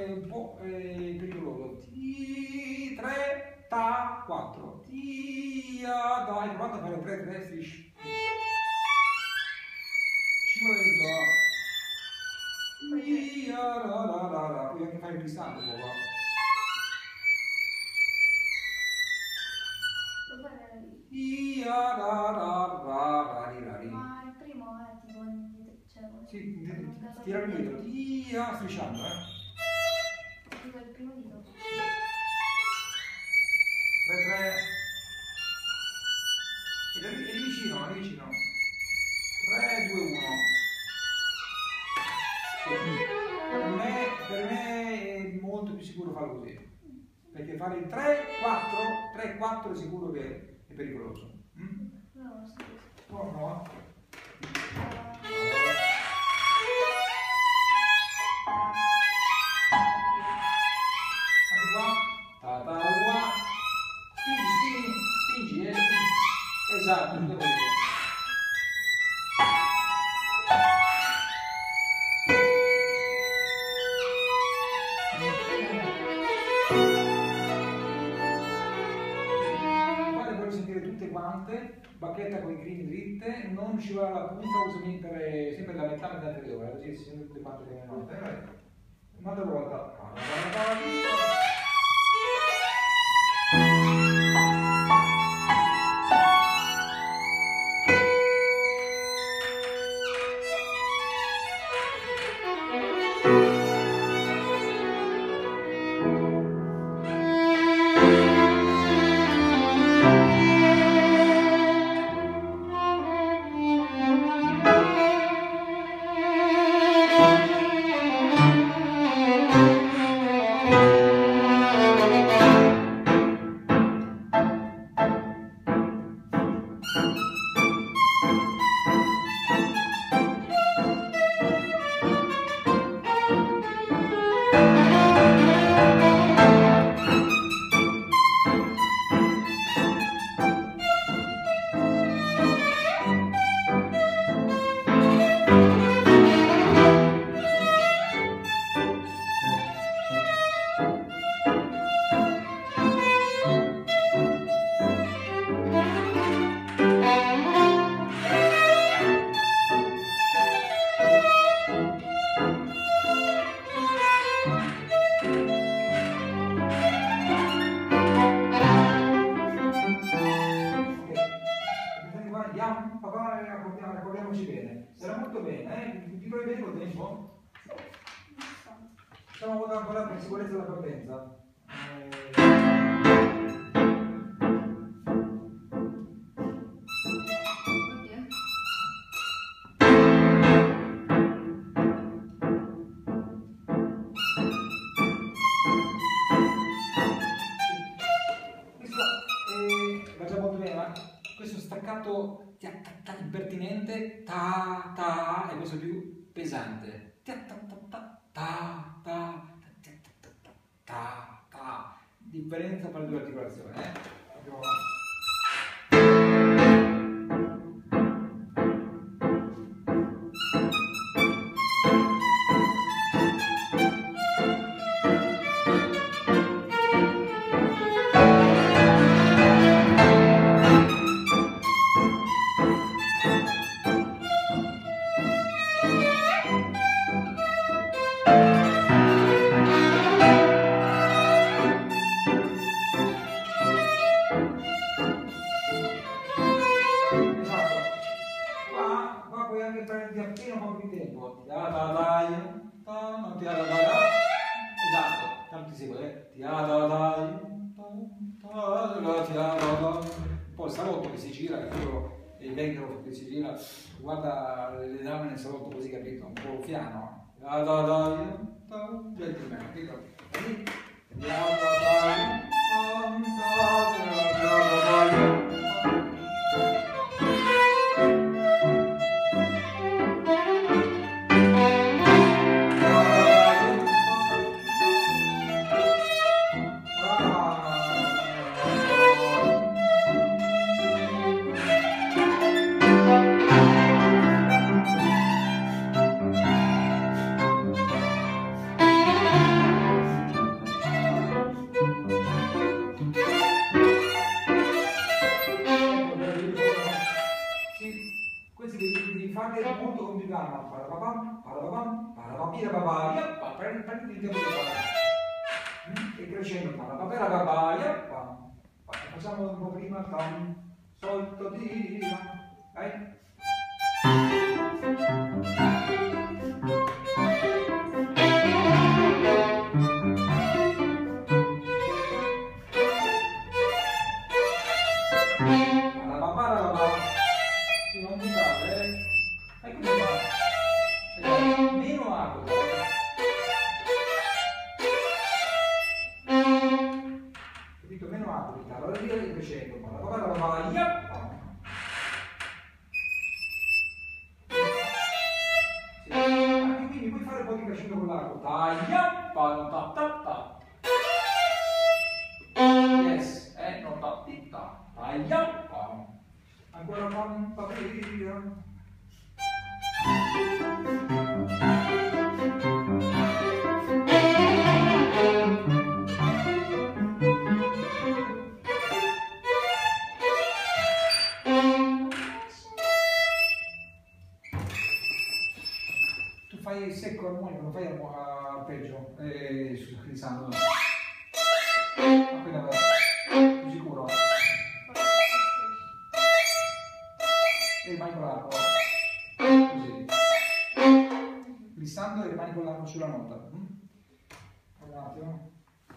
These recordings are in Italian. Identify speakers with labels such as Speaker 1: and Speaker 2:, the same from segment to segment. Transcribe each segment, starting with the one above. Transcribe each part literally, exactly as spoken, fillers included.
Speaker 1: un po' eh, pericoloso. Ti, tre, ta, quattro. Ti, a, da. Hai provato a fare tre, tre, strisci. Ci vuole il do. Ti, a, da, da, da, da. Puoi anche fare il glissando un po' qua. Ti, a, da, da, da, da, di, da, di.
Speaker 2: Ma il primo è tipo indietro, cioè...
Speaker 1: Sì, tirare indietro. Ti, a, strisciando, eh.
Speaker 2: Dico il primo dito.
Speaker 1: tre, tre. E lì vicino, lì vicino. tre, due, uno. Per me, per me è molto più sicuro farlo così. Perché fare il tre, quattro, tre, quattro è sicuro che è pericoloso. Mm?
Speaker 2: No, sì.
Speaker 1: No, no. Anche qua. Ta, ta, ua. Spingi, spingi, spingi, eh, spingi. Esatto, tutto così. Quando voglio sentire tutte quante, bacchetta con i crini dritte, non ci va la punta, uso mettere sempre la metà metà anteriore, così si sente tutte quante le note. Eh, un'altra volta. Accordiamoci bene, sarà molto bene, eh? Ti trovi bene col tempo? Facciamo una volta ancora per sicurezza della partenza. Questo staccato impertinente, ta ta, e questo più pesante, ta ta ta ta ta ta ta, differenza tra le due articolazioni, eh? Proprio... Guarda le dame nel salotto così, capito? Un po' piano. Da da da gentleman, capito? Da da da tira papà, yappa, prendi, prendi il tempo di fare. E crescendo, fa la papera papà, yappa. Facciamo un po' prima, tam, solto, tira, vai. Yes, eh, non ta titta, ancora pam papira. Tu fai il secco armonico, non fai arpeggio, eh, scusa, appena vai, sei sicuro? E rimani con l'arco, così, glissando e rimani con l'arco sulla nota. Un attimo.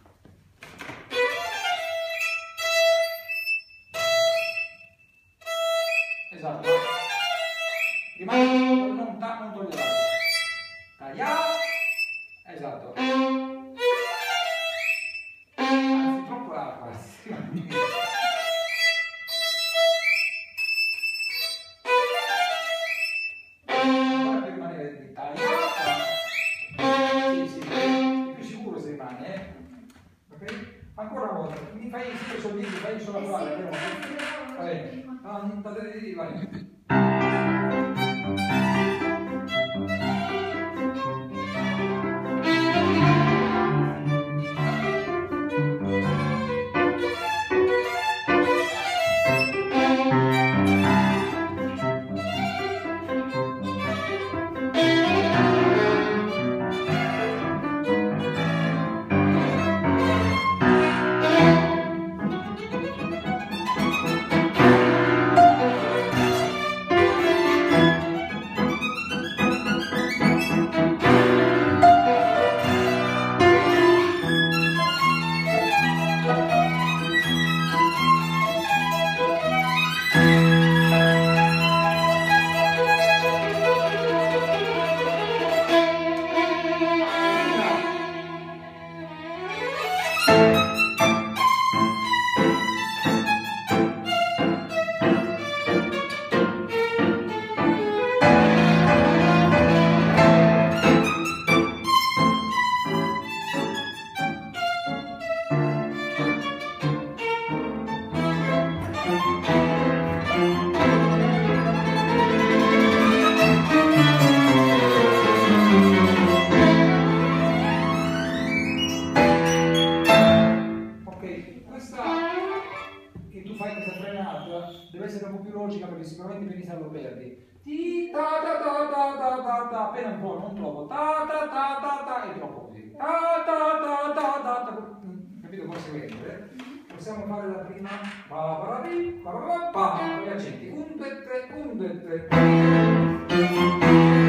Speaker 1: Esatto, rimani, non, non togli l'arco, taglia, esatto. Anzi, troppo l'arco, ancora per rimanere di tagliata. Sì, sì, è più sicuro se rimane, eh. Ok? Ancora una volta, mi fai sempre sollievo, fai solo la provare, va bene. Vai. Deve essere un po' più logica perché sicuramente per iniziare lo perdi. Ti ta ta ta ta ta ta ta, appena un po', non troppo. Ta ta ta ta ta, è troppo così. Ta ta ta ta ta ta, capito come si vede? Possiamo fare la prima. Pa pa pa pa pa pa, con gli accenti. Un, due, tre, un, due, tre.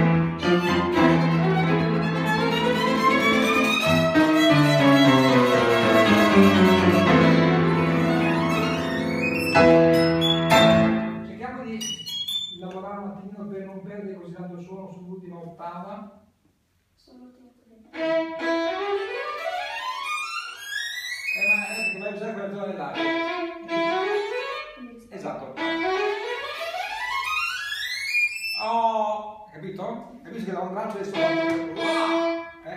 Speaker 1: Lavorare un attimino per non perdere così tanto suono sull'ultima ottava.
Speaker 2: Sull'ultima ottava.
Speaker 1: Eh, ma è perché vai a usare quella zona dell'aria. Esatto. Oh, capito? Capisci che da un braccio adesso eh?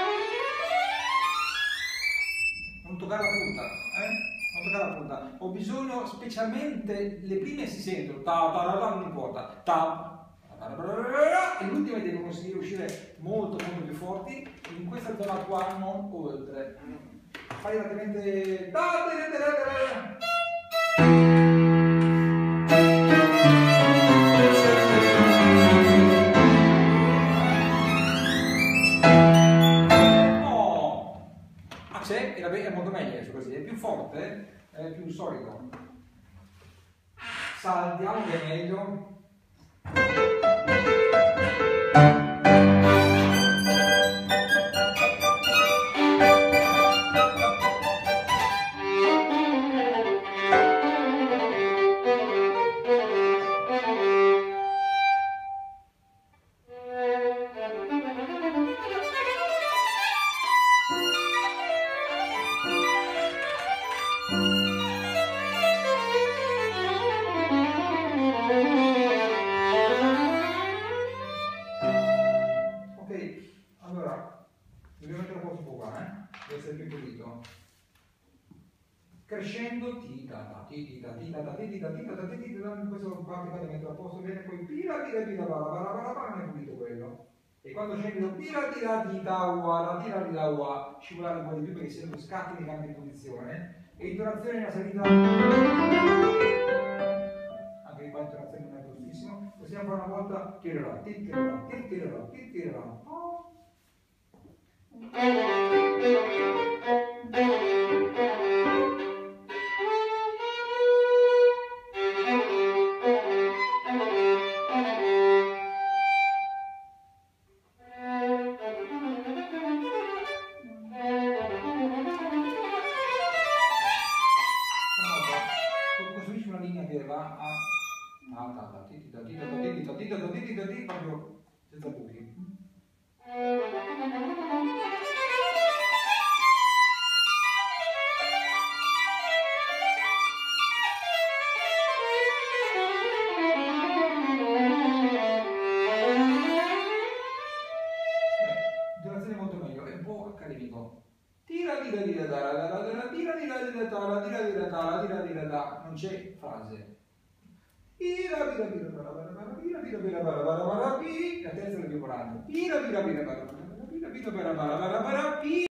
Speaker 1: Non toccare la punta, eh? Non toccare la punta. Ho bisogno, specialmente le prime si sentono, ta ta ta ta, non importa, ta, ta, ta, ta, ta, e le ultime devono uscire molto molto più forti, in questa zona qua non oltre. Fai esattamente ta ta ta ta ta. basse è, è molto meglio adesso così, è più forte, è più solido. Saltiamo che è meglio. Crescendo, ti da da ti ti da ti da da ti ti da ti da da ti ti da, questo parte metto a posto bene, poi tira tira tira bara bara bara bara, non è pulito quello. E quando scendi tira tira ti da uguale, tira tira uguale, scivolare un po' di più perché se non scatti mi cambia di posizione. E intonazione nella salita, anche qua intonazione non è giustissimo, possiamo fare una volta tirerà, ti tirerà, ti tirerà, ti tirerà. Costruisci una linea che va a ta ta ta ti ta ti ta ti ta ti ta ti ta ti proprio senza buchi. Intonazione molto meglio, è un po' accademico. Tira tira tira tira tira tira tira tira tira tira tira tira tira tira, non c'è frase. Tira tira tira tira tira tira tira tira tira, la terza è più volante. Tira tira tira tira tira tira tira tira tira tira.